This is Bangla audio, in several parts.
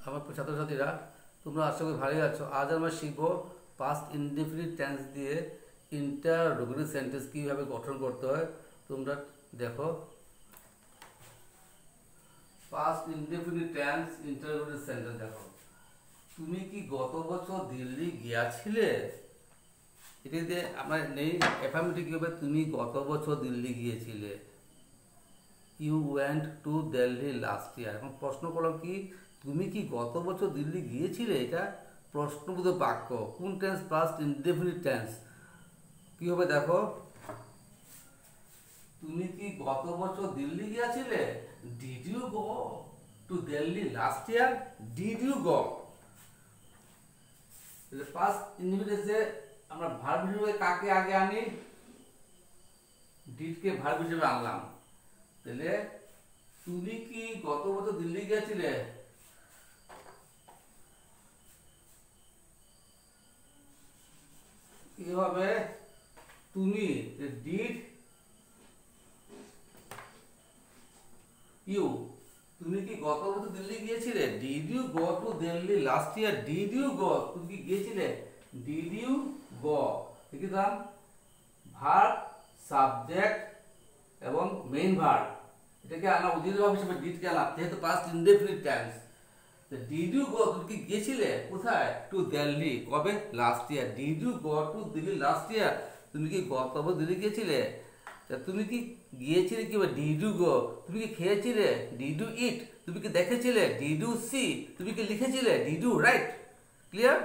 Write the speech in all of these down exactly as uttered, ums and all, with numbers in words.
আমার ছাত্রছাত্রীরা তোমরা আশা করি ভালোই আছো। আজ আমরা শিখবো পাস্ট ইনডেফিনিট টেন্স দিয়ে ইন্টারোগেটিভ সেন্টেন্স কীভাবে গঠন করতে হয়। তোমরা দেখো, past indefinite tense interrogative sentence দেখো, তুমি কি গত বছর দিল্লি গিয়েছিলে? এটিতে আমার নেই অ্যাফার্মেটিভ কী হবে, তুমি গত বছর দিল্লি গিয়েছিলে। You went to Delhi last year. এখন প্রশ্ন করলাম কি, তুমি কি গত বছর দিল্লি গিয়েছিলে? এটা প্রশ্নবোধক বাক্য। কোন টেন্স? Past indefinite tense. কি হবে দেখো, তুমি কি গত বছর দিল্লি গিয়েছিলে? Did you go to Delhi last year? Did you go. Past ইনডেফিনিটে আমরা ভার্ব হিসেবে কাকে আগে আনি? ডিড কে ভার্ব হিসেবে আনলাম। তাহলে তুমি কি গত বছর দিল্লি গিয়েছিলে? কি হবে, তুমি ডিড ইউ, তুমি কি গত বছর দিল্লি গিয়েছিলে? Did you go to Delhi last year? Did you go, তুমি কি গিয়েছিলে? Did you go. লিখলাম ভার্ব, সাবজেক্ট এবং মেইন ভার্ব, এটাকে আনা উদ্দীর্ঘ ভাব হিসেবে ডিড কে আনা, যেহেতু past indefinite tense. Did you go, তুমি কি গিয়েছিলে কোথায়? টু দিল্লি। কবে? Last year. Did you go to Delhi last year, তুমি কি গত বছর দিল্লি গিয়েছিলে? তুমি কি গিয়েছিলে কি? Did you go. তুমি কি খেয়েছিলে? Did you eat. তুমি কি দেখেছিলে? Did you see. তুমি কি লিখেছিলে? Did you write. ক্লিয়ার?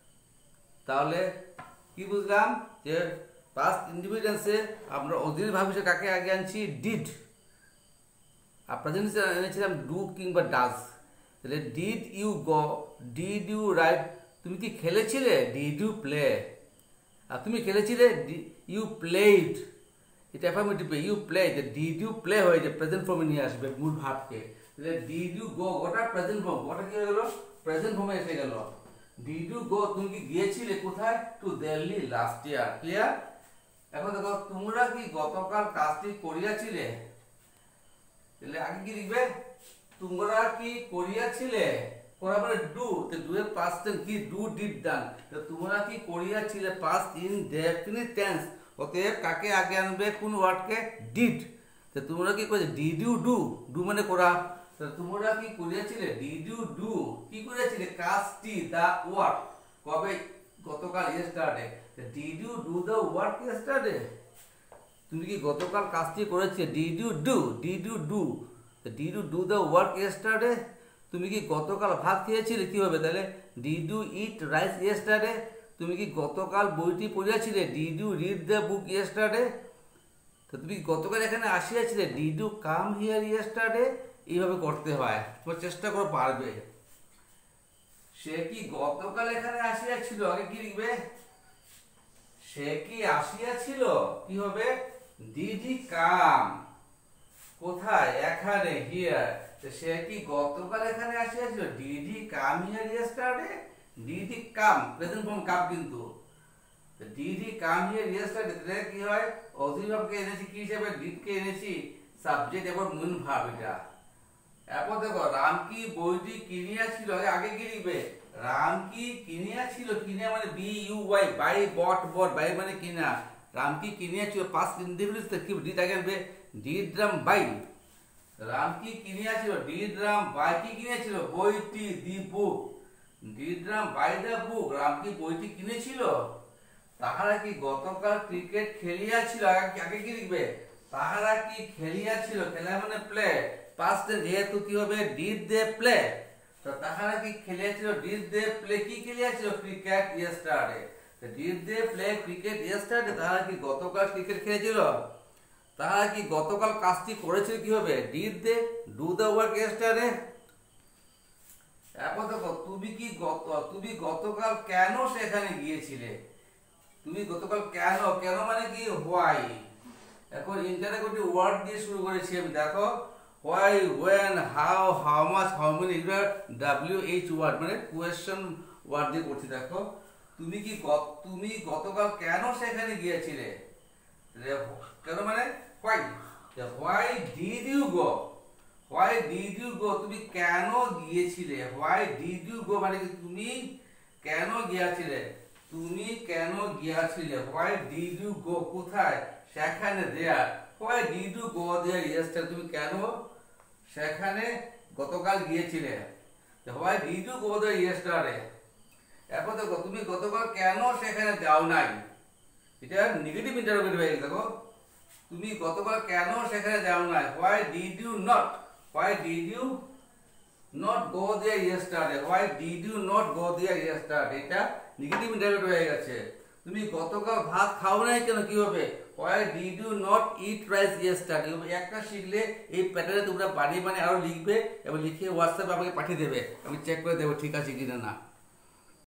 তাহলে কি বুঝলাম যে পাস্ট ইনডেফিনিট টেন্সে আমরা অধীর ভাব হিসেবে কাকে আগে আনছি? ডিড। আর প্রেজেন্ট এনেছিলাম ডু কিংবা ডাজ। তাহলে did you go, did you write. তুমি কি খেলেছিলে? Did you play. আর তুমি খেলেছিলে? You played. এটা affirmative, you play. Did you play হয়ে যায় প্রেজেন্ট ফর্মে নিয়ে আসবে মূল ভাবকে। তাহলে ডিড ইউ গো, ওটা প্রেজেন্ট ফর্ম, ওটা কি হয়ে গেল? প্রেজেন্ট ফর্মে এসে গেল। ডিড ইউ গো, তুমি কি গিয়েছিলে কোথায়? To Delhi last year. Clear? এখন দেখো, তোমরা কি গতকাল কাজটি করিয়াছিলে? তাহলে আগে কি লিখবে? তোমরা কি করিয়াছিলে? করা মানে ডু, তো ডু এর পাস্ট টেন্স কি? Do did done. তো তোমরা কি করিয়াছিলে পাস্ট ইনডেফিনিট টেন্স। অতএব কাকে আগে আনবে? কোন ওয়ার্ডকে? ডিড। তো তোমরা কি করেছে? Did you do. ডু মানে করা। তো তোমরা কি করিয়াছিলে? Did you do. কি করিয়াছিলে? কাজটি, দা ওয়ার্ক। কবে? গতকাল, yesterday. Did you do the work yesterday? তুমি কি গতকাল কাজটি করেছিলে? Did you do. Did you do. Did you do the work yesterday? তুমি কি গতকাল ভাত খেয়েছিলে? কি হবে তাহলে? Did you eat rice yesterday? তুমি কি গতকাল বইটি পড়িয়াছিলে? Did you read the book yesterday? তো তুমি গতকাল এখানে আসিয়াছিলে? Did you come here yesterday? এইভাবে করতে হয়, তোমার চেষ্টা করো, পারবে। সে কি গতকাল এখানে আসিয়াছিল? আগে কি লিখবে? সে কি আসিয়াছিল? কি হবে? Did he come. কোথায়? এখানে, হিয়ার। সে কি গতকাল এখানে আসিয়াছিল? Did he come here yesterday? Did he come, present form come কিন্তু। Did he come here yesterday, তাহলে কি হয়? অধিভাবকে এনেছি কি হিসেবে? ডিড কে এনেছি সাবজেক্ট এবং মেইন ভার্ব এটা। এরপর দেখো, রাম কি বইটি কিনিয়াছিল? আগে কি লিখবে? রাম কি কিনিয়াছিল? কিনা মানে B U Y, buy, bought, bought, buy মানে কিনা। রাম কি কিনিয়াছিল, পাস্ট ইনডেফিনিট কি? ডিড আগে আনবে, ডিড রাম বাই। রাম কি কিনিয়াছিল? ডিড রাম বাই কি কিনেছিল? বইটি, the book. Did Ram buy the book, Ram কি বইটি কিনেছিল? তাহারা কি গতকাল ক্রিকেট খেলিয়াছিল? আগে কি লিখবে? তাহারা কি খেলিয়াছিল? খেলা মানে প্লে। পাস্ট যেহেতু কি হবে? Did they play. তো তাহারা কি খেলিয়াছিল? ডিড দে প্লে কি খেলিয়াছিল? Cricket yesterday. Did they play cricket yesterday, তাহারা কি গতকাল ক্রিকেট খেলেছিল? তাহারা কি গতকাল কাজটি করেছিল? কি হবে? Did they do the work yesterday? এখন দেখো, তুমি কি গত তুমি গতকাল কেন সেখানে গিয়েছিলে? তুমি গতকাল কেন, কেন মানে কি? হোয়াই। এখন ইন্টারোগেটিভ ওয়ার্ড দিয়ে শুরু করেছি আমি। দেখো, why, when, how, how much, how many, এগুলো ডাব্লিউ এইচ ওয়ার্ড মানে কোয়েশ্চন ওয়ার্ড দিয়ে করছি। দেখো, তুমি কি তুমি গতকাল কেন সেখানে গিয়েছিলে? কেন মানে why. Why did you go? Why did you go, তুমি কেন গিয়েছিলে? হোয়াই ডিড ইউ গো মানে কি তুমি কেন গিয়েছিলে? তুমি কেন গিয়েছিলে? হোয়াই ডিড ইউ গো, কোথায়? সেখানে, there. Why did you go there yesterday, তুমি কেন সেখানে গতকাল গিয়েছিলে? Why did you go there yesterday. এখন দেখো তুমি গতকাল কেন সেখানে যাও নাই, এটা নেগেটিভ ইন্টারোগেটিভ হয়ে গেছে। দেখো তুমি গতকাল কেন সেখানে যাও নাই, why did you not, why did you not go there yesterday, why did you not go there yesterday, এটা নেগেটিভ ইন্টারোগেটিভ হয়ে গেছে। তুমি গতকাল ভাত খাও নাই কেন, কি হবে? Why did you not eat rice yesterday. একটা শিখলে এই প্যাটার্নে তোমরা বানিয়ে বানিয়ে আরো লিখবে এবং লিখে হোয়াটসঅ্যাপে আমাকে পাঠিয়ে দেবে, আমি চেক করে দেবো ঠিক আছে কিনা না।